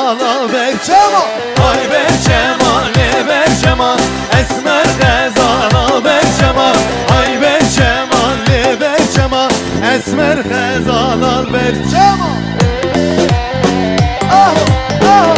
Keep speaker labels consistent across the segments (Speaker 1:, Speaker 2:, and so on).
Speaker 1: Al ver Cemal. Ay ver Cemal, ver Cemal. Esmer Xezal al ver Cemal. Ay ver Cemal, ver Cemal. Esmer Xezal al ver Cemal. Ah ah.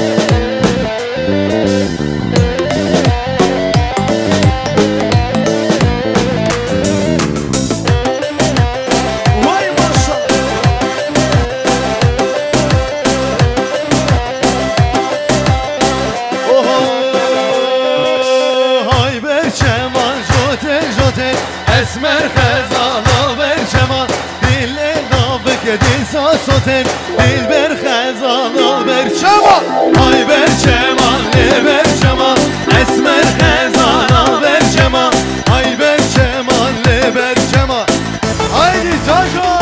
Speaker 1: Esmer Xezal al ver Cemal. Dille nabık edilsa soten. Dilber Xezal al ver Cemal. Ay ver Cemal, ver Cemal. Esmer Xezal al ver Cemal. Ay ver Cemal, ver Cemal. Haydi Caco.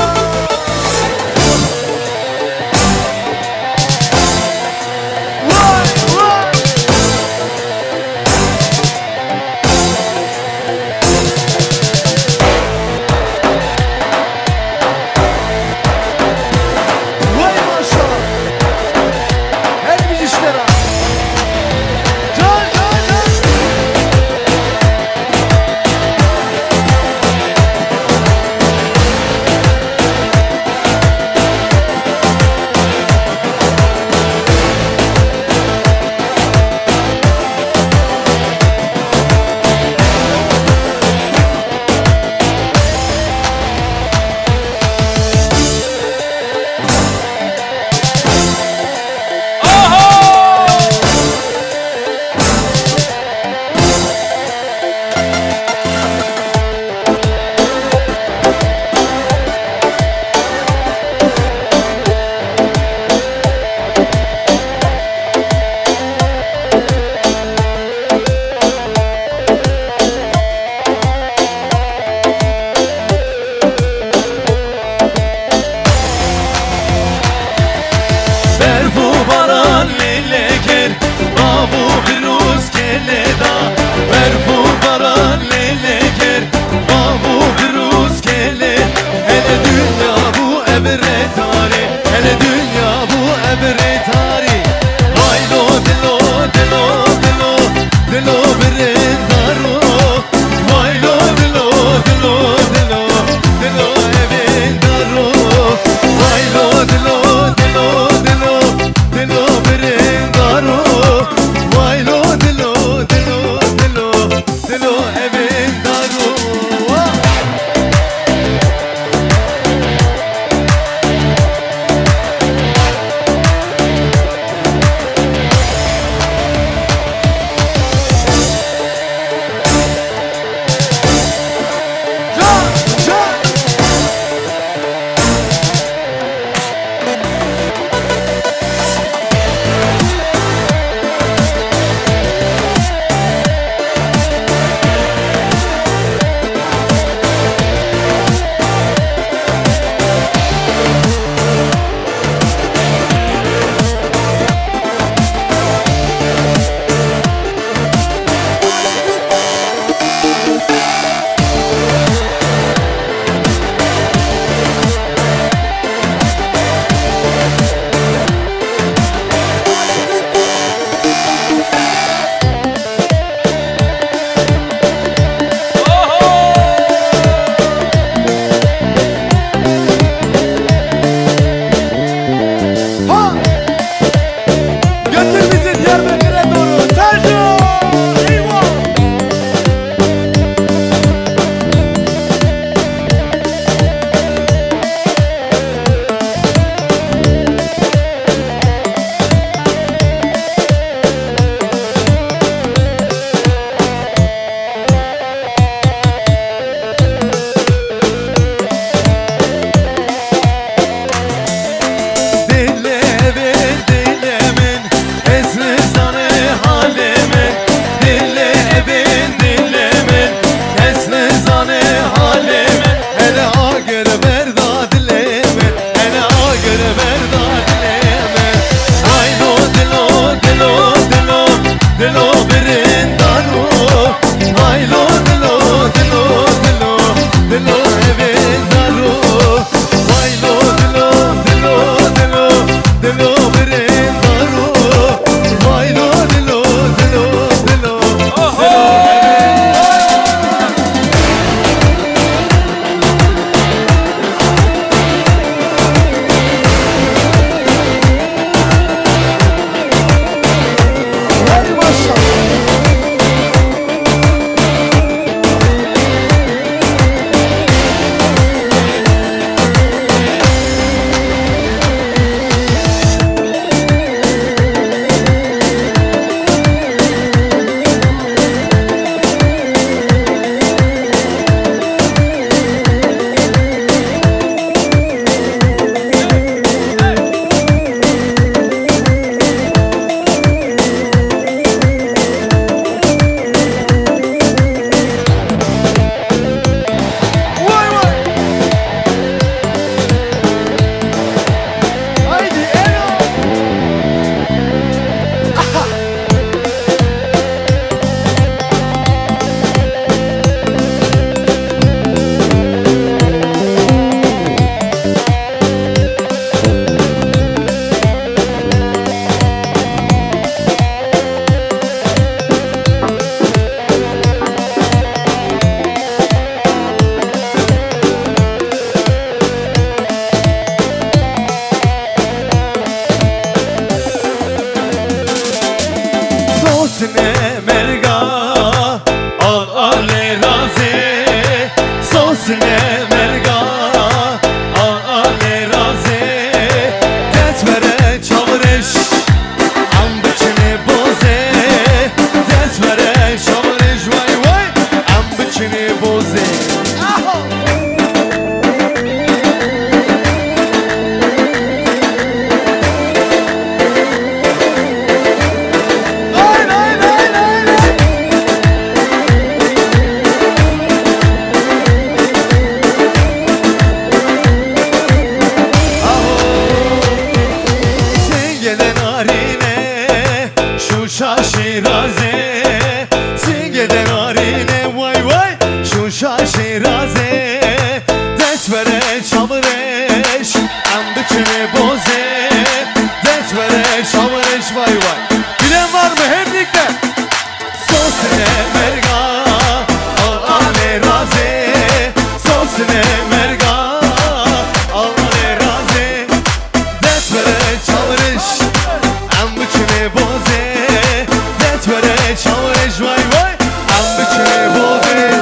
Speaker 1: şavreş Em bikine boze Dest vere şavreş vay vay Bilen var mı hep birlikte Sosine merga Allah'ne razı Sosine merga Allah'ne razı Dest vere şavreş Em bikine boze Dest vere şavreş vay vay Em bikine boze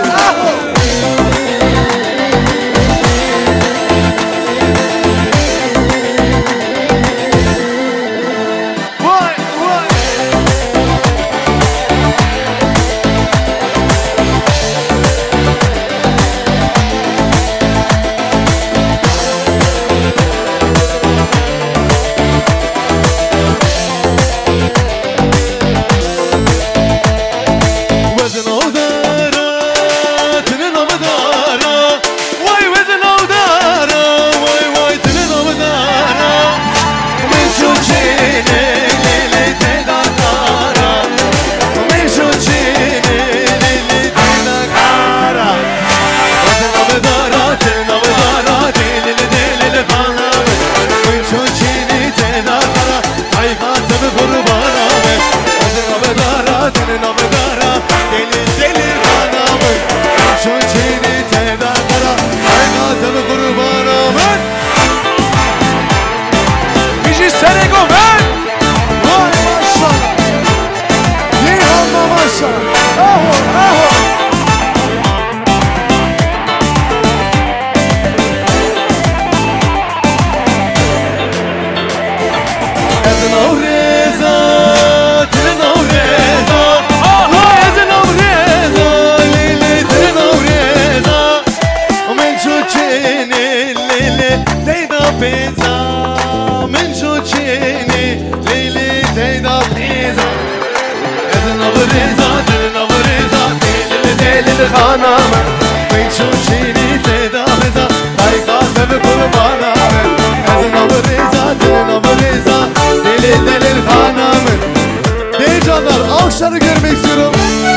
Speaker 1: Alkışları görmek istiyorum.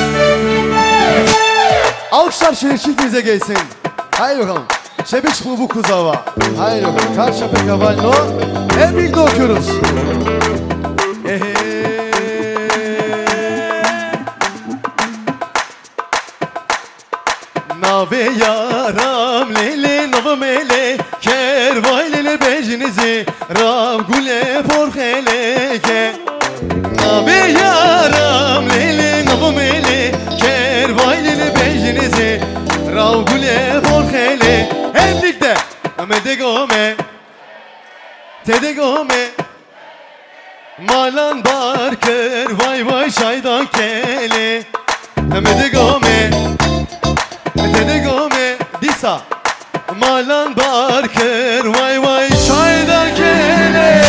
Speaker 1: Alkışlar şöyle çiftinize gelsin. Haydi bakalım. Şebiç bu kuzava. Haydi bakalım. Karşı pekavalno. Hep birlikte okuyoruz. Nave yaram lele navamele kervay lele bejinizi rav gule porheleke Nave yaram lele navamele kervay lele bejinizi rav gule porhele hep birlikte amedegome tedegome malan barker vay vay şaydan kele amedegome Tedegome disa malan barker vay vay çaydan kele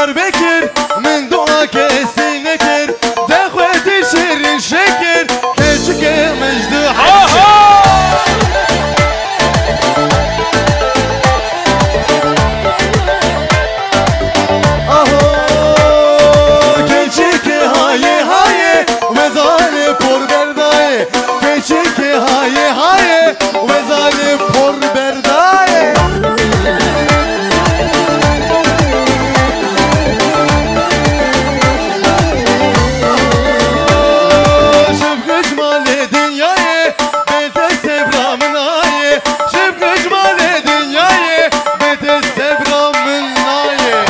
Speaker 1: Diyar Bekir min dua kesine kir Dehveti şirin şekir Keçike mecdu haşir Haye haye ve zalim por berdaye Şıp gıcmale dünyayı bete sebramın aye Şıp gıcmale dünyayı bete sebramın aye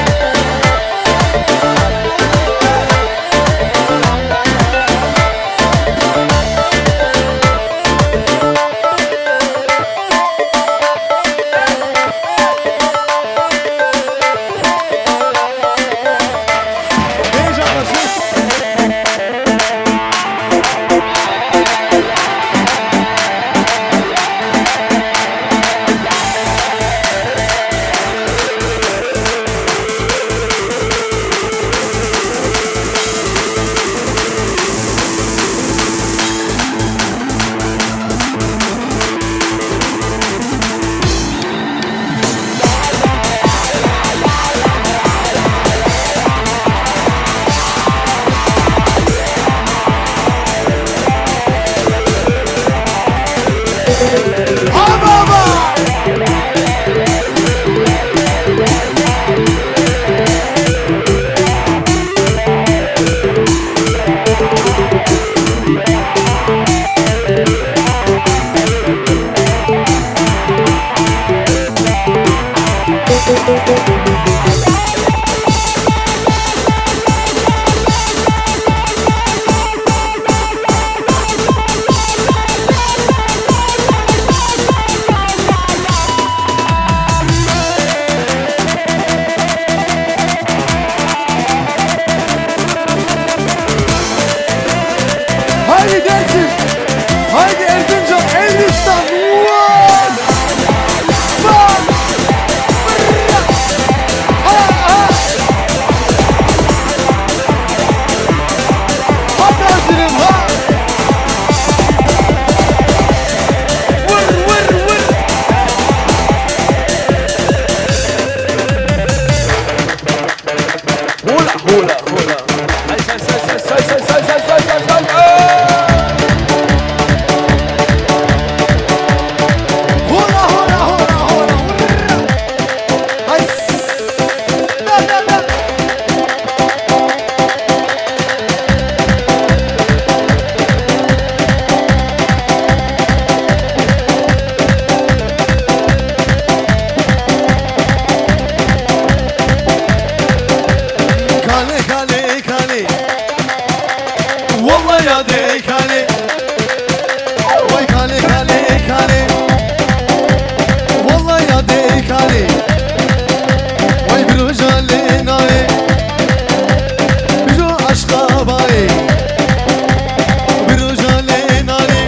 Speaker 1: Haydi dersin, haydi Erzincan, Elbistan, one, hadi hazırım ha. Vur. Hula. Kale Vallahi ya de kale Vay kale Vallahi ya de kale Vay bir jale nare Bir aşka baye Bir jale nare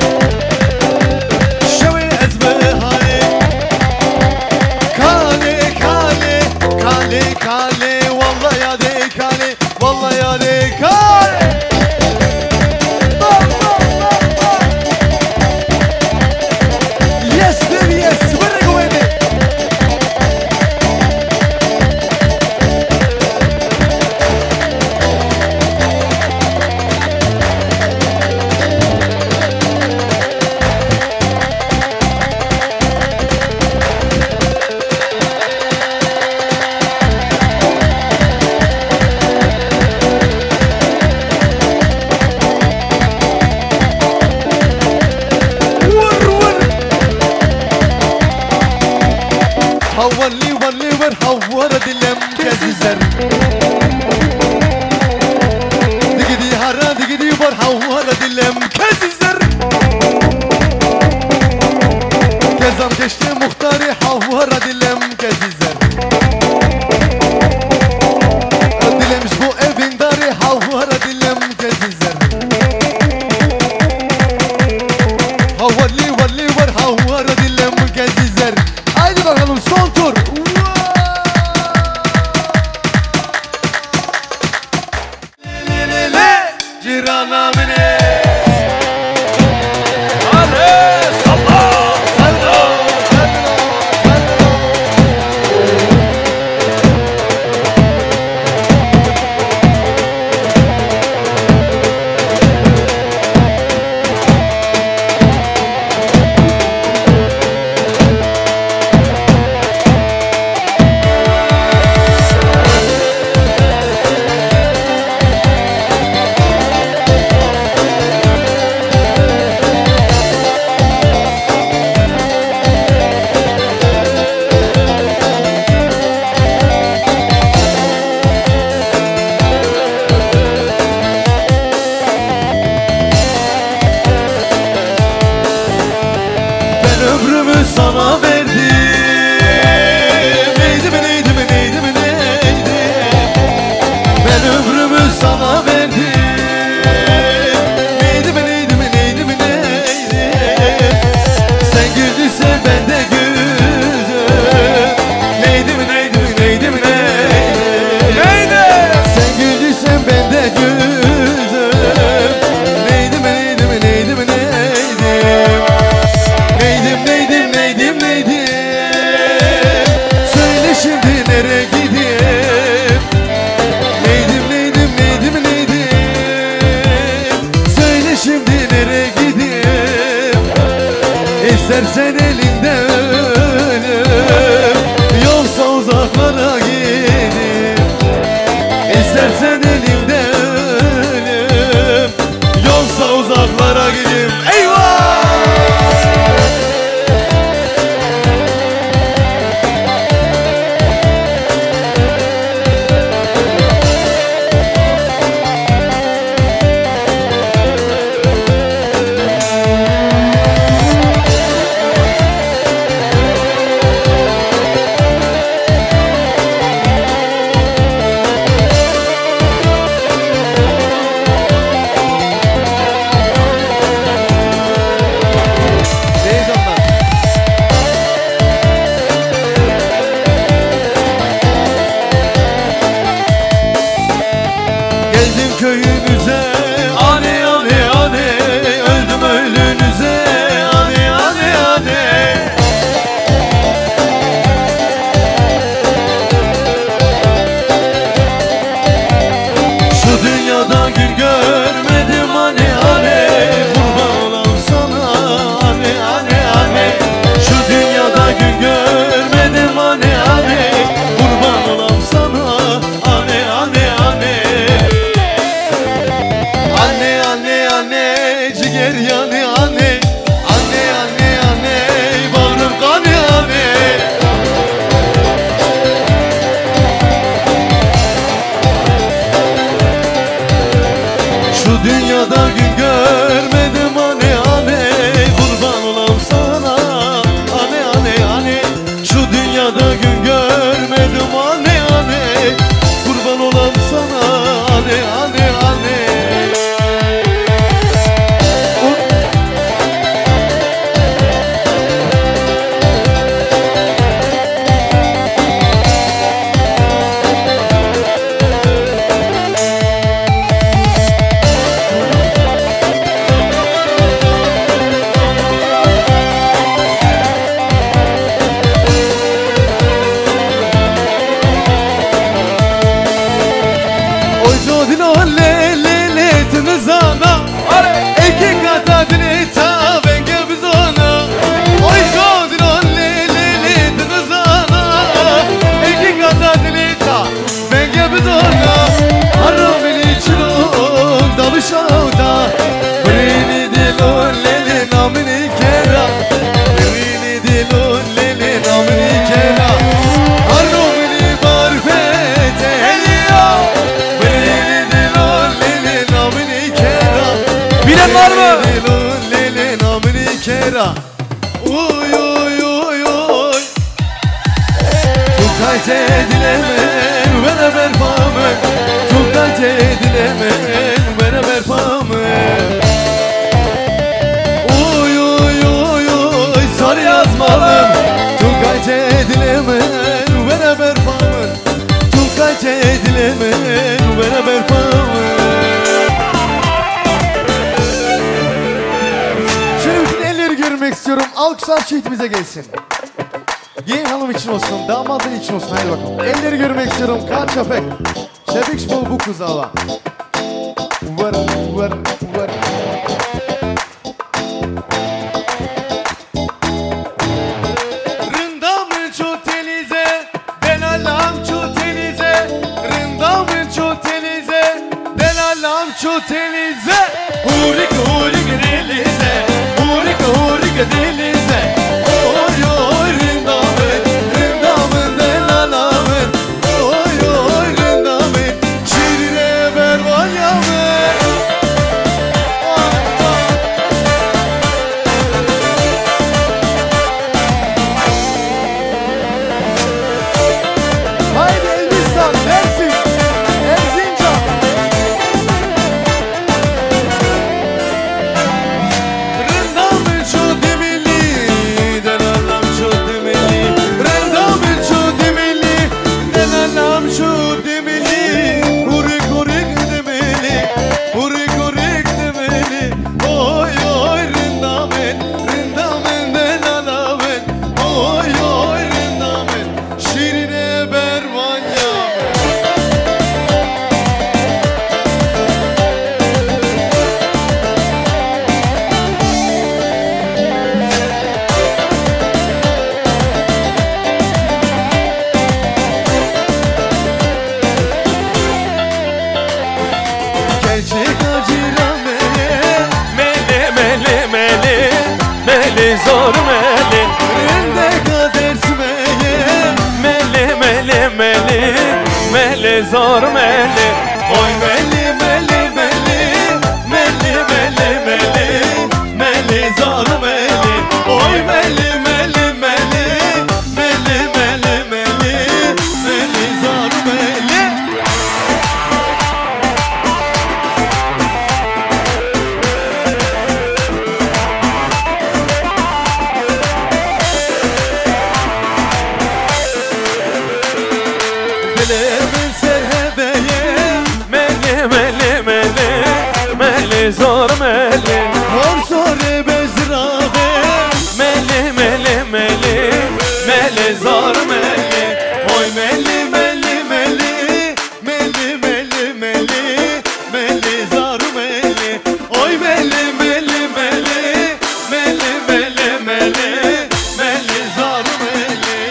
Speaker 1: Şevi ezbe hale Kale Vallahi ya de kale Vallahi ya de kale Yes baby yes, where go with it? Hayrana bine sana verdim. Neydi mi neydi mi neydi mi neydi? Ben ömrümü sana verdim. Neydi mi neydi mi neydi mi neydi? Sen güldüysen ben de güldüm. Neydi mi neydi mi neydi mi neydi? Neydi? Sen güldüysen ben de güldüm. Neydi mi neydi mi neydi mi neydi? Neydim neydim neydim neydim? Söyle şimdi nereye gideyim? Neydim neydim neydim neydim? Söyle şimdi nereye gideyim? İstersen elinde ölüm, yoksa uzaklara gideyim. İstersen elimde ölüm, yoksa uzaklara gideyim. Eyvah! Geldim köyünüze, ane ane ane. Öldüm ölünüze, ane ane ane. Şu dünyada gün görmedim, ane ane. Kurban olam sana, ane ane ane. Şu dünyada gün görmedim, ane ane. Kurban olam sana, ane ane ane. Anne anne anne ciğer yanı anne. Anne anne anne bağrım kanı anne. Şu dünyada gün görmedim, anne anne. Kurban olam sana, anne anne anne. Şu dünyada gün görmedim, anne anne. Kurban olam sana, anne anne anne. Uy uy uy uy. Tukayt edilemen beraber famen. Tukayt edilemen beraber famen. Uy uy uy uy. Sarı yazmalım. Tukayt edilemen beraber famen. Tukayt edilemen beraber famen. görmek istiyorum. Alkışlar çiftimize gelsin. Gelin hanım için olsun, damadın için olsun. Haydi bakalım. Elleri görmek istiyorum. Kan çöpek. Çepik şbol bu kuzava. Var, var, var. Rındamın çotelize, delalam çotelize. Rındamın çotelize, delalam çotelize. Hurik hurik delize, hurik hurik delize. Oy oy rındamın, rındamın delalamın. Oy oy rındamın, şirine bervanyamın. Haydi Elbistan, Mersin, Erzincan. Rındamın çok demeli, delalam çok demeli. Rındamın çok demeli, delalam çok demeli. Hurik hurik demeli, hurik hurik demeli. Oy oy rındamın, rındamın delalamın. Oy oy rındamın, şirine bervanyamın. Gerçek acıra mele,
Speaker 2: Mele mele mele mele zor mele
Speaker 1: rende kader sümeye.
Speaker 2: Mele mele mele mele zor mele
Speaker 1: Oy meli meli meli, meli meli meli, meli zor meli. Oy meli meli meli, meli meli meli, meli zor meli. Dilemin serhebeye,
Speaker 2: Mele mele mele mele zor mele
Speaker 1: hor sore bezrave.
Speaker 2: Mele mele mele mele zor mele
Speaker 1: Oy meli meli meli, meli meli meli, meli zar meli. Oy meli meli meli, meli meli meli, meli zar meli.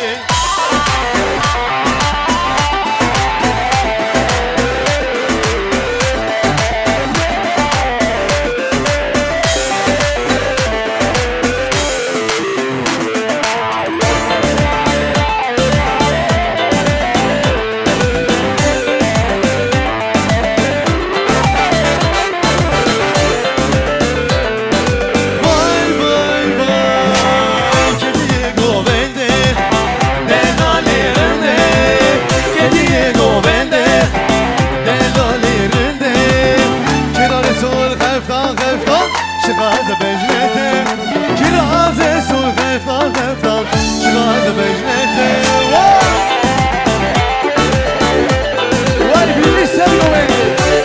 Speaker 1: Vay vay vay, kediye govende, delalirinde. Kediye govende, delalirinde. Kirare sol heftan heftan, şigaze bejnete. Kirare sol heftan heftan, şigaze bejnete. Vay bilirsen govende.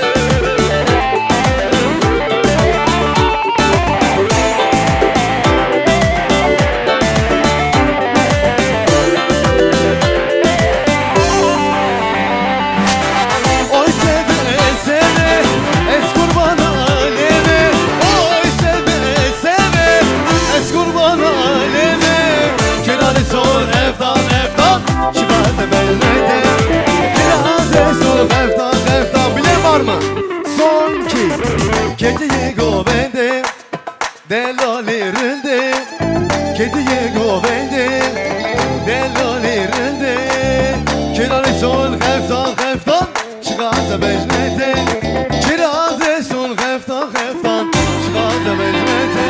Speaker 1: Oy seve seve, es kurban aleme. Oy seve seve, es kurban aleme. Kirale sol eftan eftan, şivaze bellete. Kirale sol eftan eftan, bilen var mı? Son kez. Kediye govende, delalirinde. Kediye govende, delalirinde. Kirale sol eftan eftan, şivaze bellete. Kirale sol eftan eftan, şivaze bellete.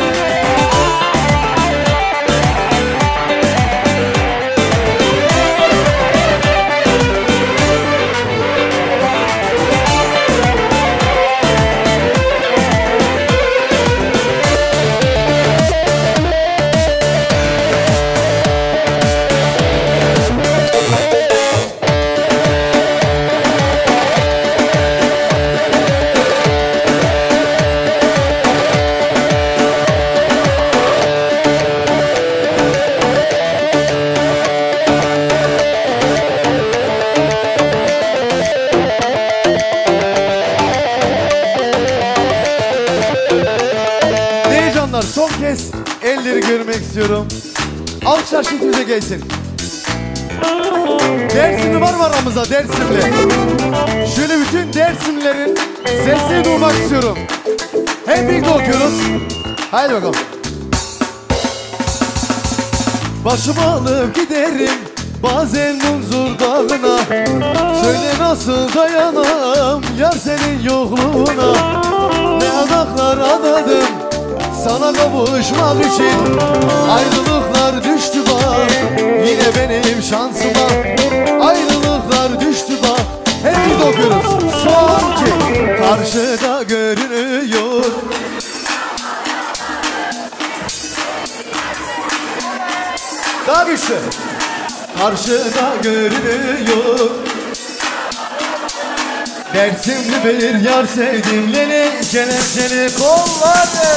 Speaker 1: bayanlar son kez elleri görmek istiyorum. Alkışlar şeklimize gelsin. Dersimli var mı aramızda? Dersimli. Şöyle bütün Dersimlilerin sesini duymak istiyorum. Hep birlikte okuyoruz. Haydi bakalım. Başımı alıp giderim bazen Munzur dağına. Söyle nasıl dayanam yar senin yokluğuna. Ne adaklar adadım sana kavuşmak için. Ayrılıklar düştü bak yine benim şansıma. Ayrılıklar düştü bak. Hep birlikte okuyoruz. Son ki karşıda görünüyor. Daha güçlü. Karşıda görünüyor. Dersimli bir yar sevdim lele kelepçeli kolladı.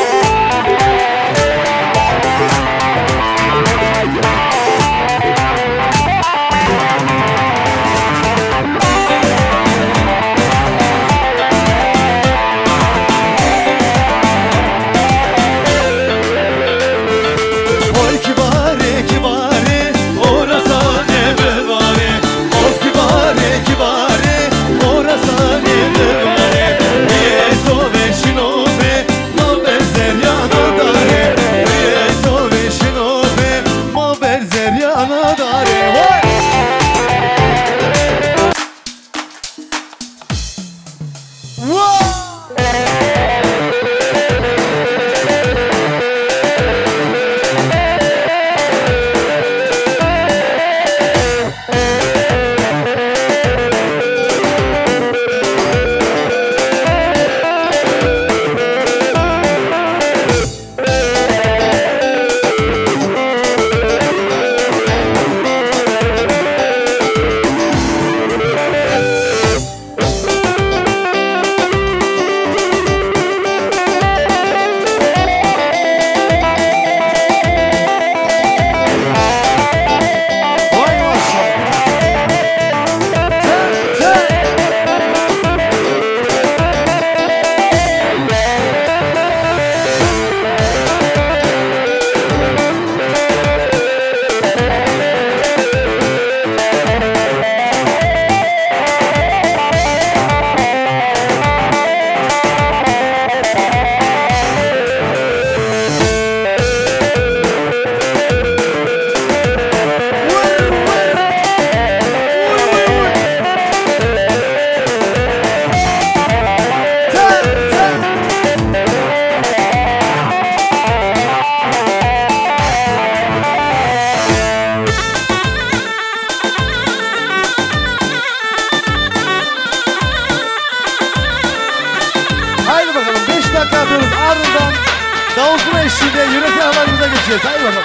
Speaker 1: Ardından davulun eşliğinde yönetim haberimize geçeceğiz. Haydi bakalım.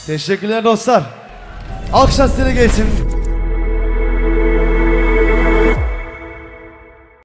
Speaker 1: Teşekkürler dostlar. Alkışlar size gelsin.